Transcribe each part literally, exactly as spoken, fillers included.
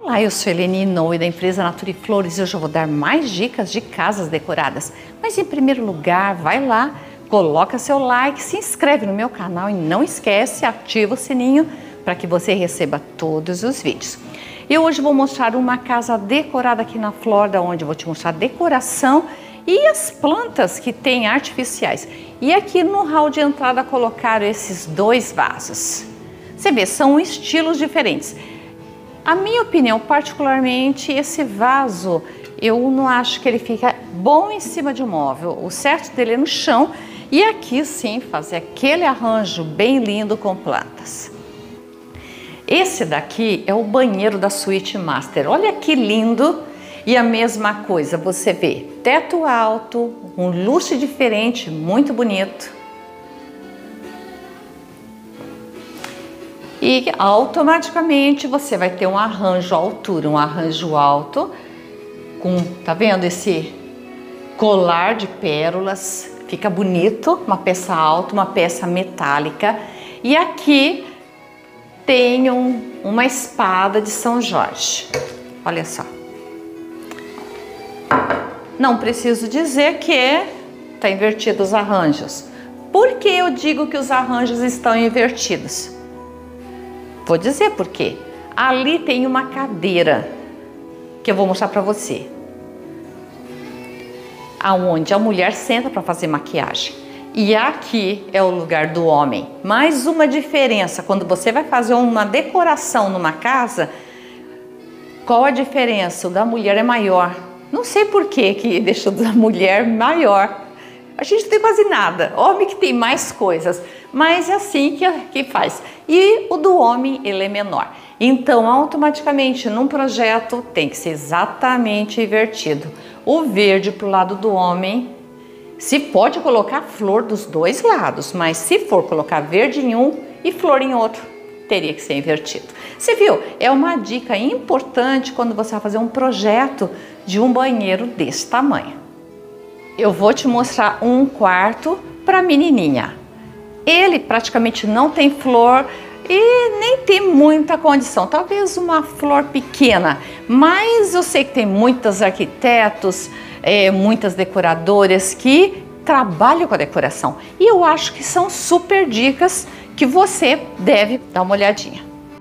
Olá, eu sou Helene Inoue da empresa Natura e Flores e hoje eu vou dar mais dicas de casas decoradas. Mas em primeiro lugar, vai lá, coloca seu like, se inscreve no meu canal e não esquece, ativa o sininho para que você receba todos os vídeos. E hoje vou mostrar uma casa decorada aqui na Flórida, onde eu vou te mostrar a decoração e as plantas que tem artificiais. E aqui no hall de entrada colocaram esses dois vasos. Você vê, são estilos diferentes. A minha opinião, particularmente, esse vaso, eu não acho que ele fica bom em cima de um móvel. O certo dele é no chão e aqui sim fazer aquele arranjo bem lindo com plantas. Esse daqui é o banheiro da suíte master. Olha que lindo! E a mesma coisa, você vê teto alto, um luxo diferente, muito bonito. E automaticamente você vai ter um arranjo à altura, um arranjo alto, com, tá vendo esse colar de pérolas, fica bonito, uma peça alta, uma peça metálica. E aqui tem um, uma espada de São Jorge, olha só. Não preciso dizer que tá invertido os arranjos. Por que eu digo que os arranjos estão invertidos? Vou dizer por quê. Ali tem uma cadeira que eu vou mostrar para você, aonde a mulher senta para fazer maquiagem. E aqui é o lugar do homem. Mais uma diferença, quando você vai fazer uma decoração numa casa, qual a diferença? O da mulher é maior. Não sei por que que deixou da mulher maior. A gente não tem quase nada. Homem que tem mais coisas, mas é assim que, que faz. E o do homem, ele é menor. Então, automaticamente, num projeto, tem que ser exatamente invertido. O verde para o lado do homem, se pode colocar flor dos dois lados, mas se for colocar verde em um e flor em outro, teria que ser invertido. Você viu? É uma dica importante quando você vai fazer um projeto de um banheiro desse tamanho. Eu vou te mostrar um quarto para menininha. Ele praticamente não tem flor e nem tem muita condição. Talvez uma flor pequena, mas eu sei que tem muitos arquitetos, é, muitas decoradoras que trabalham com a decoração. E eu acho que são super dicas que você deve dar uma olhadinha.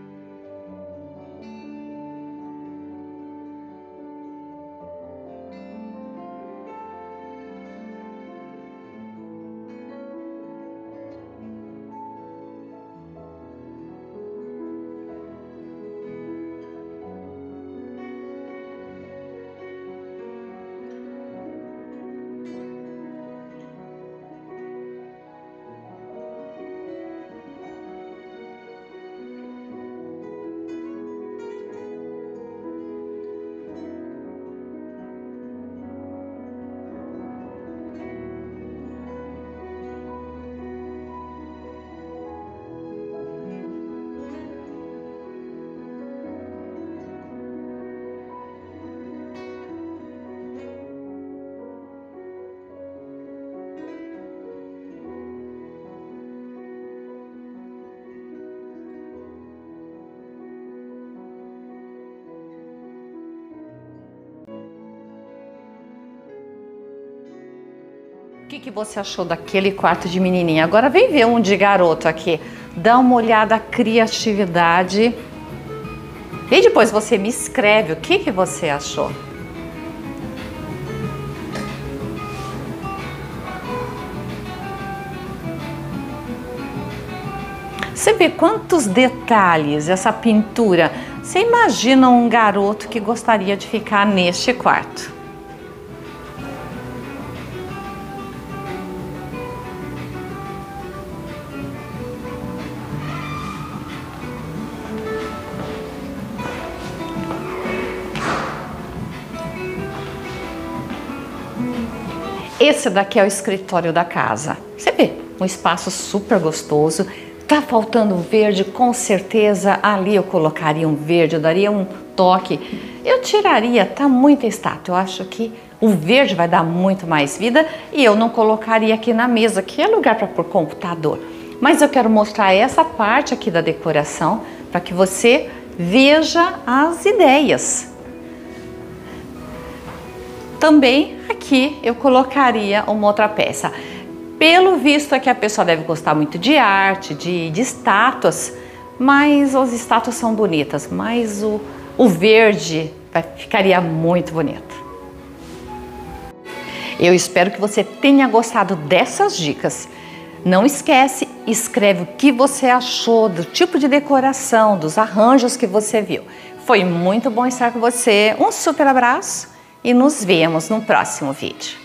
O que, que você achou daquele quarto de menininha? Agora vem ver um de garoto aqui. Dá uma olhada à criatividade. E depois você me escreve o que, que você achou. Você vê quantos detalhes essa pintura. Você imagina um garoto que gostaria de ficar neste quarto. Esse daqui é o escritório da casa. Você vê, um espaço super gostoso. Tá faltando verde, com certeza ali eu colocaria um verde, eu daria um toque. Eu tiraria, tá muita estátua. Eu acho que o verde vai dar muito mais vida e eu não colocaria aqui na mesa, que é lugar para pôr computador. Mas eu quero mostrar essa parte aqui da decoração para que você veja as ideias. Também aqui eu colocaria uma outra peça. Pelo visto é que a pessoa deve gostar muito de arte, de, de estátuas, mas as estátuas são bonitas, mas o, o verde vai, ficaria muito bonito. Eu espero que você tenha gostado dessas dicas. Não esquece, escreve o que você achou do tipo de decoração, dos arranjos que você viu. Foi muito bom estar com você. Um super abraço e nos vemos no próximo vídeo.